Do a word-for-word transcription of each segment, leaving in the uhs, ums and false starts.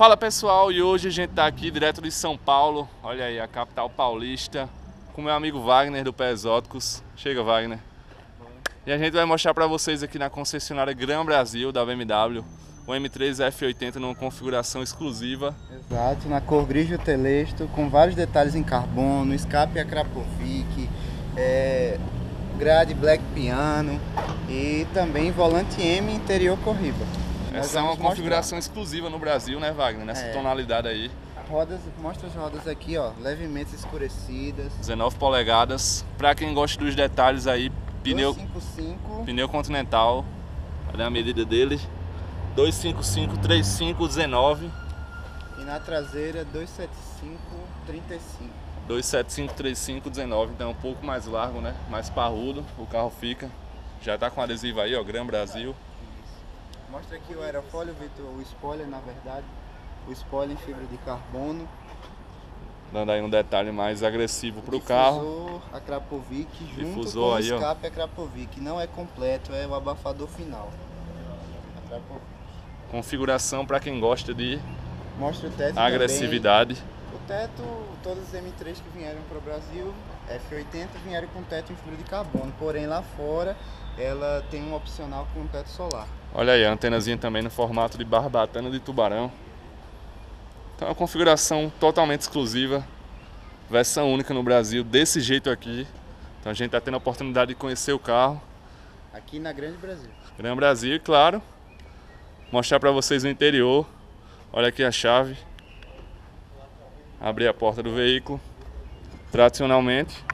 Fala pessoal, e hoje a gente tá aqui direto de São Paulo, olha aí, a capital paulista, com meu amigo Wagner do Pé Exóticos. Chega, Wagner. E a gente vai mostrar para vocês aqui na concessionária Gran Brasil da B M W o M três F oitenta numa configuração exclusiva. Exato, na cor grigio telesto, com vários detalhes em carbono, escape Akrapovic, é, grade black piano e também volante M interior Corriba. Essa é uma configuração exclusiva no Brasil, né, Wagner? Nessa é. tonalidade aí. Rodas, mostra as rodas aqui, ó, levemente escurecidas. dezenove polegadas. Para quem gosta dos detalhes aí, pneu, duzentos e cinquenta e cinco. pneu Continental. Olha a medida dele. duzentos e cinquenta e cinco, trinta e cinco, dezenove. E na traseira duzentos e setenta e cinco, trinta e cinco. duzentos e setenta e cinco, trinta e cinco, dezenove. Então é um pouco mais largo, né? Mais parrudo. O carro fica. Já tá com adesivo aí, ó, Gran Brasil. Mostra aqui o aerofólio, Vitor, o spoiler, na verdade, o spoiler em fibra de carbono. Dando aí um detalhe mais agressivo para o carro. Difusor Akrapovic junto Difusor com aí, o escape Akrapovic. Não é completo, é o abafador final. Akrapovic. Configuração para quem gosta de Mostra o teto agressividade. Também. O teto, todas as M três que vieram para o Brasil, F oitenta, vieram com teto em fibra de carbono. Porém, lá fora, ela tem um opcional com teto solar. Olha aí, a antenazinha também no formato de barbatana de tubarão. Então é uma configuração totalmente exclusiva, versão única no Brasil, desse jeito aqui. Então a gente está tendo a oportunidade de conhecer o carro. Aqui na Grande Brasil. Gran Brasil, claro. Mostrar para vocês o interior. Olha aqui a chave. Abrir a porta do veículo. Tradicionalmente.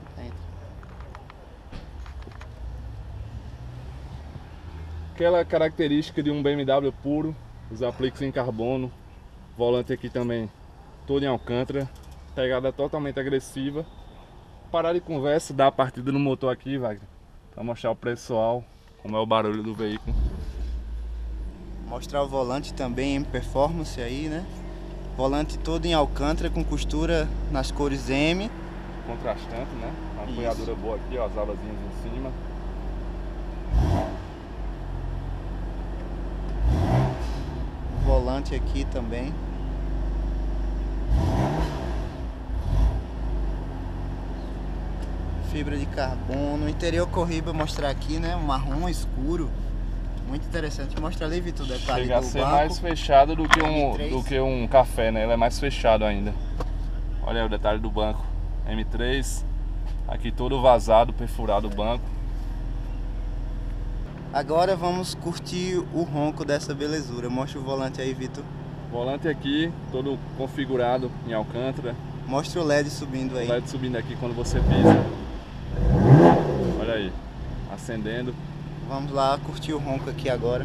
Aquela característica de um B M W puro, os apliques em carbono, volante aqui também todo em alcântara, pegada totalmente agressiva. Parar de conversa, dar a partida no motor aqui, Wagner, para mostrar o pessoal como é o barulho do veículo. Mostrar o volante também em performance aí, né? Volante todo em alcântara com costura nas cores M. Contrastante, né? Uma apoiadura boa aqui, ó, as alazinhas em cima. Volante aqui também. Fibra de carbono. Interior Corriba, mostrar aqui, né? Um marrom escuro. Muito interessante. Mostra ali, Vitor, o detalhe Chega a do ser banco. mais fechado do que, um, M três. do que um café, né? Ele é mais fechado ainda. Olha aí o detalhe do banco. M três. Aqui todo vazado, perfurado o banco. Agora vamos curtir o ronco dessa belezura. Mostra o volante aí, Vitor. Volante aqui, todo configurado em alcântara. Mostra o L E D subindo aí. O L E D subindo aqui quando você pisa. Olha aí, acendendo. Vamos lá curtir o ronco aqui agora.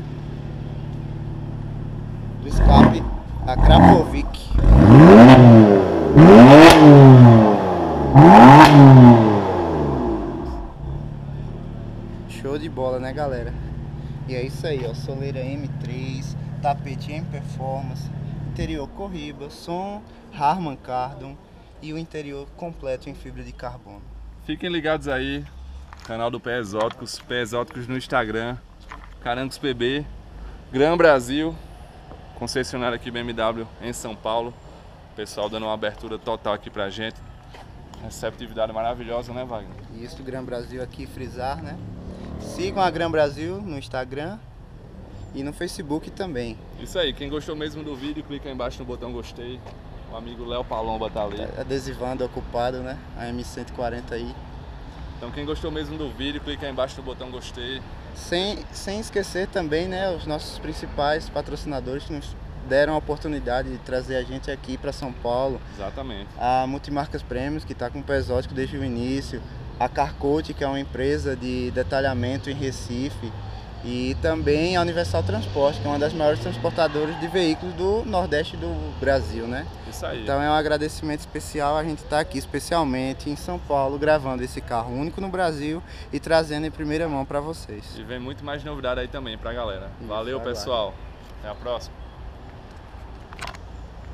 Do escape Akrapovic. Show de bola, né, galera? E é isso aí, ó, soleira M três, tapete em performance, interior Corriba, som Harman Kardon e o interior completo em fibra de carbono. Fiquem ligados aí, canal do Pé Exóticos, Pé Exóticos no Instagram, Carangos P B, Gran Brasil, concessionária aqui B M W em São Paulo. O pessoal dando uma abertura total aqui pra gente. Receptividade maravilhosa, né, Wagner? Isso, Gran Brasil aqui, frisar, né? Sigam a Gran Brasil no Instagram e no Facebook também. Isso aí, quem gostou mesmo do vídeo, clica aí embaixo no botão gostei. O amigo Léo Palomba tá ali. Tá adesivando, ocupado, né? A M cento e quarenta aí. Então quem gostou mesmo do vídeo, clica aí embaixo no botão gostei. Sem, sem esquecer também, né, os nossos principais patrocinadores que nos deram a oportunidade de trazer a gente aqui para São Paulo. Exatamente. A Multimarcas Prêmios, que está com o Pé Exótico desde o início. A Carcote, que é uma empresa de detalhamento em Recife. E também a Universal Transporte, que é uma das maiores transportadoras de veículos do Nordeste do Brasil, né? Isso aí. Então é um agradecimento especial, a gente está aqui especialmente em São Paulo gravando esse carro único no Brasil e trazendo em primeira mão para vocês. E vem muito mais novidade aí também pra galera. Valeu, Isso, pessoal. Até a próxima.